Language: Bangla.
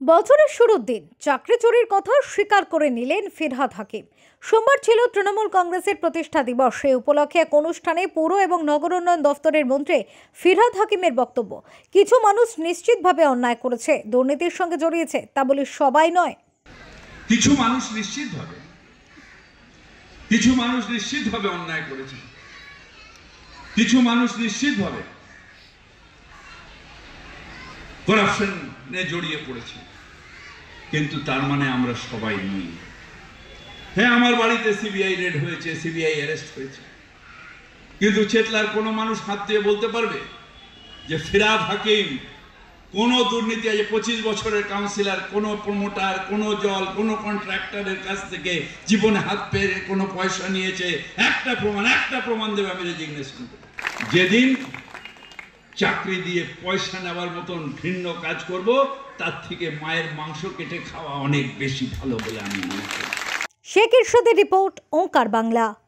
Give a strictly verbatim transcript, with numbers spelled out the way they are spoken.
বছরের শুরুর দিন চাকরি চুরির কথা স্বীকার করে নিলেন ফিরহাদ হাকিম। সোমবার ছিল তৃণমূল কংগ্রেসের প্রতিষ্ঠা দিবস। সেই উপলক্ষে এক অনুষ্ঠানে পৌর এবং নগর উন্নয়ন দফতরের মন্ত্রী ফিরহাদ হাকিমের বক্তব্য, কিছু মানুষ নিশ্চিতভাবে অন্যায় করেছে, দুর্নীতির সঙ্গে জড়িয়েছে, তা বলে সবাই নয়। কিছু মানুষ নিশ্চিতভাবে কিছু মানুষ নিশ্চিতভাবে অন্যায় করেছে, কিছু মানুষ নিশ্চিতভাবে করাপশনে জড়িয়ে পড়েছে, কিন্তু তার মানে আমরা সবাই নই। হ্যাঁ, আমার বাড়িতে সিবিআই রেড হয়েছে, সিবিআই অ্যারেস্ট হয়েছে, কিন্তু চেতলার কোনো মানুষ হাত দিয়ে বলতে পারবে যে ফিরহাদ হাকিম কোনো দুর্নীতি আছে? পঁচিশ বছরের কাউন্সিলর, কোনো প্রমোটার, কোনো জল, কোনো কন্ট্রাক্টরের কাছ থেকে জীবনে হাত পেরে কোনো পয়সা নিয়েছে? একটা প্রমাণ একটা প্রমাণ দেবে, আমি রেজিগনেশন দেব। যেদিন চাকরি দিয়ে পয়সা নেওয়ার মতন ঘৃণ্য কাজ করব, তার থেকে মায়ের মাংস কেটে খাওয়া অনেক বেশি ভালো বলে আমি মনে করি। শেখ ইরশাদের রিপোর্ট, ওঙ্কার বাংলা।